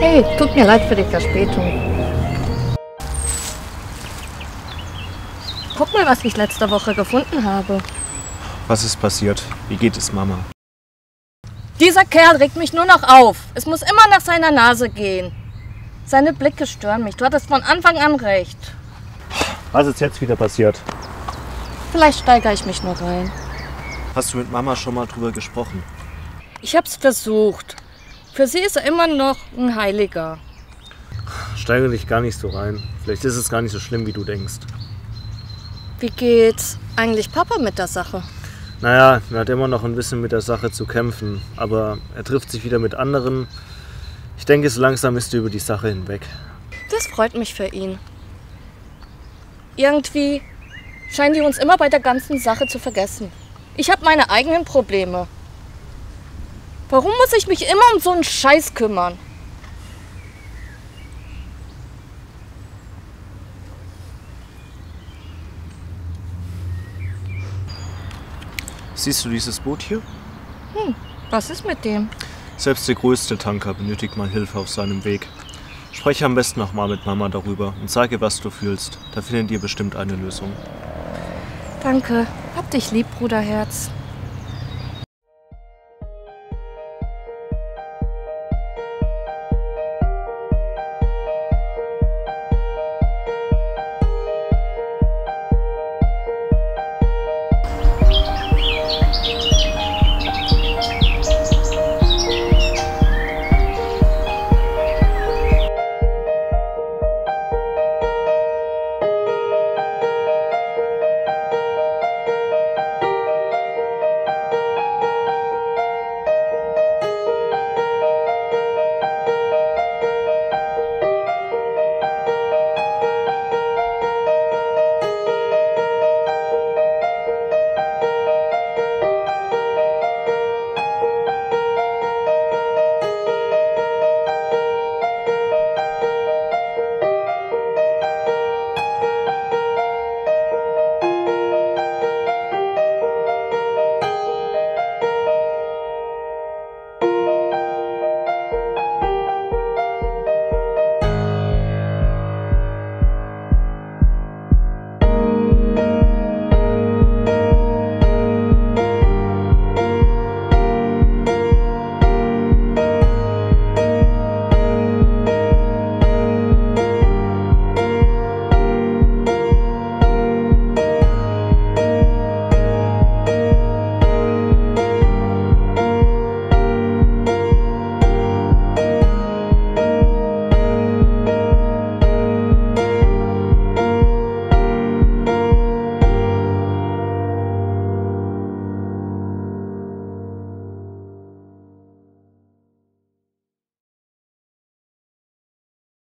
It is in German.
Hey, tut mir leid für die Verspätung. Guck mal, was ich letzte Woche gefunden habe. Was ist passiert? Wie geht es Mama? Dieser Kerl regt mich nur noch auf. Es muss immer nach seiner Nase gehen. Seine Blicke stören mich. Du hattest von Anfang an recht. Was ist jetzt wieder passiert? Vielleicht steigere ich mich nur rein. Hast du mit Mama schon mal drüber gesprochen? Ich hab's versucht. Für sie ist er immer noch ein Heiliger. Steigere dich gar nicht so rein. Vielleicht ist es gar nicht so schlimm, wie du denkst. Wie geht's eigentlich Papa mit der Sache? Naja, er hat immer noch ein bisschen mit der Sache zu kämpfen. Aber er trifft sich wieder mit anderen. Ich denke, so langsam ist er über die Sache hinweg. Das freut mich für ihn. Irgendwie scheinen die uns immer bei der ganzen Sache zu vergessen. Ich habe meine eigenen Probleme. Warum muss ich mich immer um so einen Scheiß kümmern? Siehst du dieses Boot hier? Was ist mit dem? Selbst der größte Tanker benötigt mal Hilfe auf seinem Weg. Spreche am besten nochmal mit Mama darüber und sage, was du fühlst. Da findet ihr bestimmt eine Lösung. Danke. Hab dich lieb, Bruderherz.